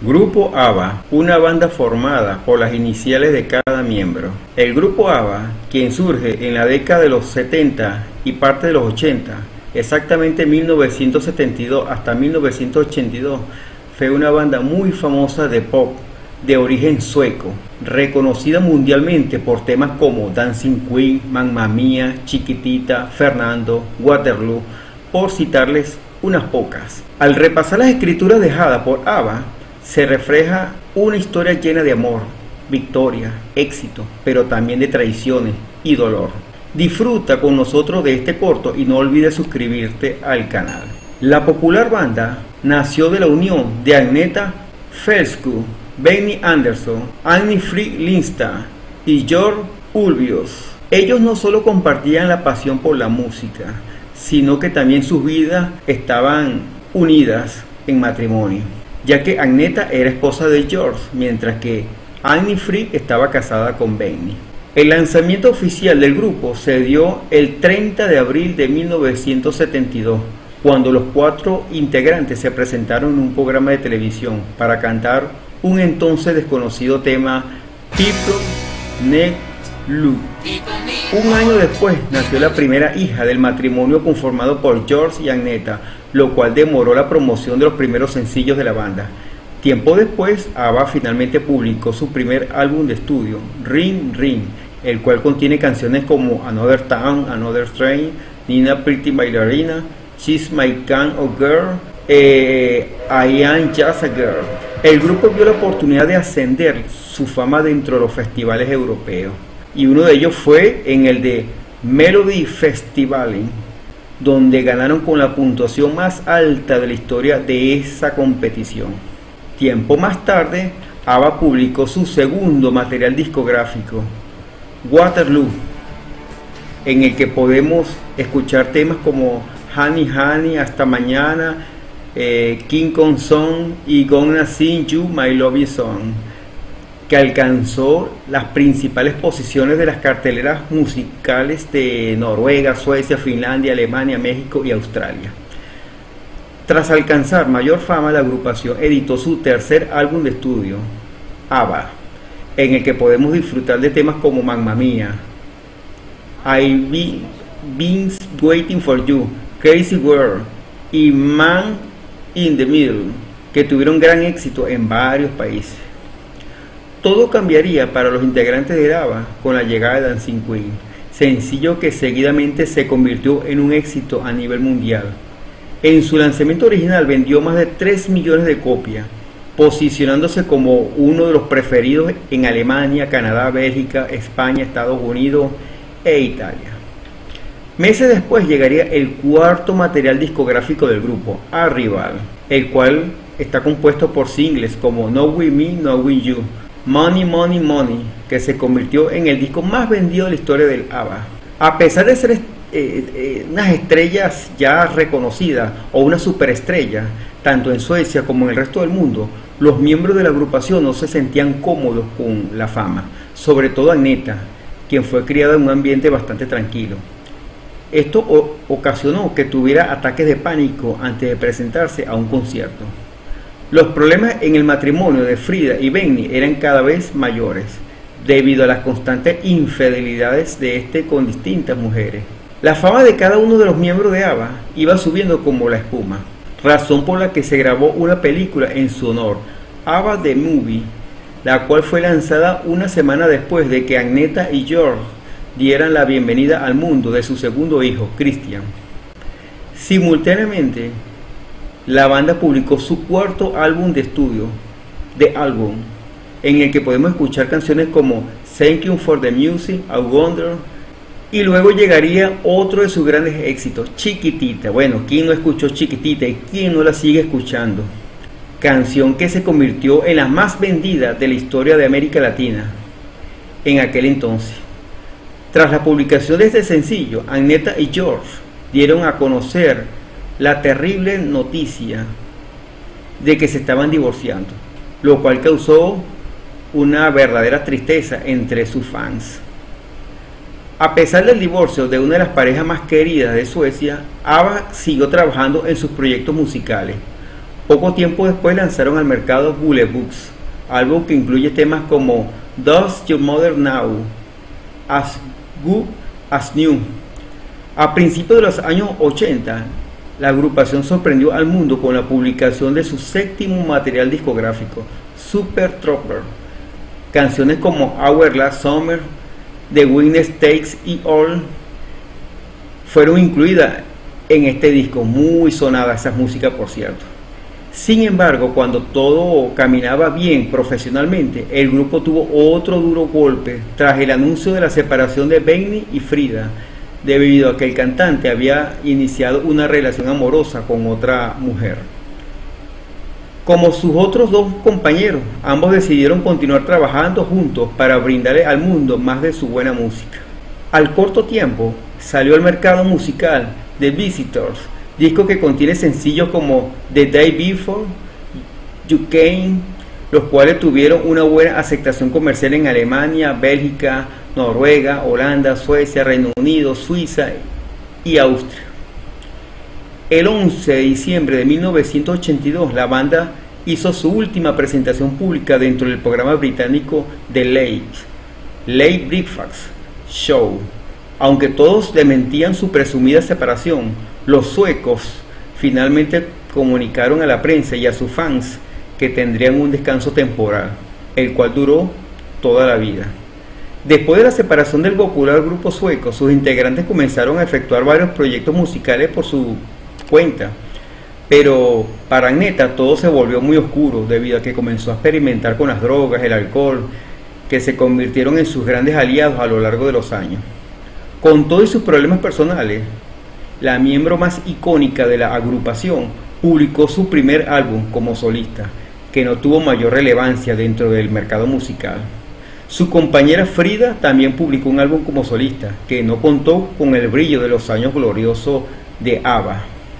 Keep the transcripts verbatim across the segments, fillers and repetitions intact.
Grupo ABBA, una banda formada por las iniciales de cada miembro. El grupo ABBA, quien surge en la década de los setenta y parte de los ochenta, exactamente mil novecientos setenta y dos hasta mil novecientos ochenta y dos, fue una banda muy famosa de pop de origen sueco, reconocida mundialmente por temas como Dancing Queen, Mamma Mia, Chiquitita, Fernando, Waterloo, por citarles unas pocas. Al repasar las escrituras dejadas por ABBA, se refleja una historia llena de amor, victoria, éxito, pero también de traiciones y dolor. Disfruta con nosotros de este corto y no olvides suscribirte al canal. La popular banda nació de la unión de Agneta Fältskog, Benny Andersson, Anni-Frid Lindstad y Georg Ulvaeus. Ellos no solo compartían la pasión por la música, sino que también sus vidas estaban unidas en matrimonio, ya que Agneta era esposa de Georg, mientras que Anni-Frid estaba casada con Benny. El lanzamiento oficial del grupo se dio el treinta de abril de mil novecientos setenta y dos, cuando los cuatro integrantes se presentaron en un programa de televisión para cantar un entonces desconocido tema, People Need Love. Un año después nació la primera hija del matrimonio conformado por Georg y Agneta, lo cual demoró la promoción de los primeros sencillos de la banda. Tiempo después, ABBA finalmente publicó su primer álbum de estudio, Ring Ring, el cual contiene canciones como Another Town, Another Train, Nina Pretty Ballerina, She's My Kind of Girl, eh, I Am Just a Girl. El grupo vio la oportunidad de ascender su fama dentro de los festivales europeos, y uno de ellos fue en el de Melodifestivalen, donde ganaron con la puntuación más alta de la historia de esa competición. Tiempo más tarde, ABBA publicó su segundo material discográfico, Waterloo, en el que podemos escuchar temas como Honey Honey, Hasta Mañana, eh, King Kong Song y Gonna Sing You My Love Song, que alcanzó las principales posiciones de las carteleras musicales de Noruega, Suecia, Finlandia, Alemania, México y Australia. Tras alcanzar mayor fama, la agrupación editó su tercer álbum de estudio, ABBA, en el que podemos disfrutar de temas como Mamma Mia, I've Been Waiting for You, Crazy World y Man in the Middle, que tuvieron gran éxito en varios países. Todo cambiaría para los integrantes de ABBA con la llegada de Dancing Queen, sencillo que seguidamente se convirtió en un éxito a nivel mundial. En su lanzamiento original vendió más de tres millones de copias, posicionándose como uno de los preferidos en Alemania, Canadá, Bélgica, España, Estados Unidos e Italia. Meses después llegaría el cuarto material discográfico del grupo, Arrival, el cual está compuesto por singles como No With Me, No With You, Money, Money, Money, que se convirtió en el disco más vendido de la historia del ABBA. A pesar de ser eh, eh, unas estrellas ya reconocidas o una superestrella, tanto en Suecia como en el resto del mundo, los miembros de la agrupación no se sentían cómodos con la fama, sobre todo Agneta, quien fue criada en un ambiente bastante tranquilo. Esto ocasionó que tuviera ataques de pánico antes de presentarse a un concierto. Los problemas en el matrimonio de Frida y Benny eran cada vez mayores, debido a las constantes infidelidades de este con distintas mujeres. La fama de cada uno de los miembros de ABBA iba subiendo como la espuma, razón por la que se grabó una película en su honor, ABBA The Movie, la cual fue lanzada una semana después de que Agneta y Georg dieran la bienvenida al mundo de su segundo hijo, Christian. Simultáneamente, la banda publicó su cuarto álbum de estudio, The Album, en el que podemos escuchar canciones como Thank You for the Music, I Wonder, y luego llegaría otro de sus grandes éxitos, Chiquitita. Bueno, ¿quién no escuchó Chiquitita y quién no la sigue escuchando? Canción que se convirtió en la más vendida de la historia de América Latina en aquel entonces. Tras la publicación de este sencillo, Agneta y Georg dieron a conocer la terrible noticia de que se estaban divorciando, lo cual causó una verdadera tristeza entre sus fans. A pesar del divorcio de una de las parejas más queridas de Suecia, ABBA siguió trabajando en sus proyectos musicales, Poco tiempo después lanzaron al mercado Bullet Books, álbum que incluye temas como Does Your Mother Know, As Good As New. A principios de los años ochenta, la agrupación sorprendió al mundo con la publicación de su séptimo material discográfico, Super Trooper. Canciones como Our Last Summer, The Winner Takes It All fueron incluidas en este disco, muy sonada esa música, por cierto. Sin embargo, cuando todo caminaba bien profesionalmente, el grupo tuvo otro duro golpe tras el anuncio de la separación de Benny y Frida, debido a que el cantante había iniciado una relación amorosa con otra mujer. Como sus otros dos compañeros, ambos decidieron continuar trabajando juntos para brindarle al mundo más de su buena música. Al corto tiempo, salió al mercado musical The Visitors, disco que contiene sencillos como The Day Before You Came, los cuales tuvieron una buena aceptación comercial en Alemania, Bélgica, Noruega, Holanda, Suecia, Reino Unido, Suiza y Austria. El once de diciembre de mil novecientos ochenta y dos, la banda hizo su última presentación pública dentro del programa británico The Late, Late Breakfast Show. Aunque todos desmentían su presumida separación, los suecos finalmente comunicaron a la prensa y a sus fans que tendrían un descanso temporal, el cual duró toda la vida. Después de la separación del popular grupo sueco, sus integrantes comenzaron a efectuar varios proyectos musicales por su cuenta, pero para Agneta todo se volvió muy oscuro debido a que comenzó a experimentar con las drogas, el alcohol, que se convirtieron en sus grandes aliados a lo largo de los años. Con todos sus problemas personales, la miembro más icónica de la agrupación publicó su primer álbum como solista, que no tuvo mayor relevancia dentro del mercado musical. Su compañera Frida también publicó un álbum como solista, que no contó con el brillo de los años gloriosos de ABBA.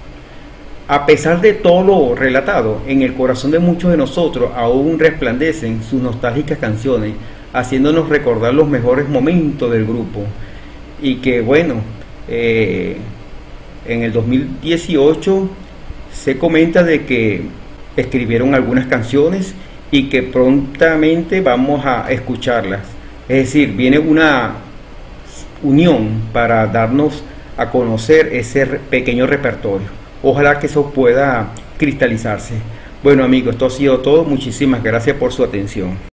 A pesar de todo lo relatado, en el corazón de muchos de nosotros aún resplandecen sus nostálgicas canciones, haciéndonos recordar los mejores momentos del grupo. Y que bueno, eh, en el dos mil dieciocho se comenta de que escribieron algunas canciones y que prontamente vamos a escucharlas. Es decir, viene una unión para darnos a conocer ese pequeño repertorio. Ojalá que eso pueda cristalizarse. Bueno amigos, esto ha sido todo. Muchísimas gracias por su atención.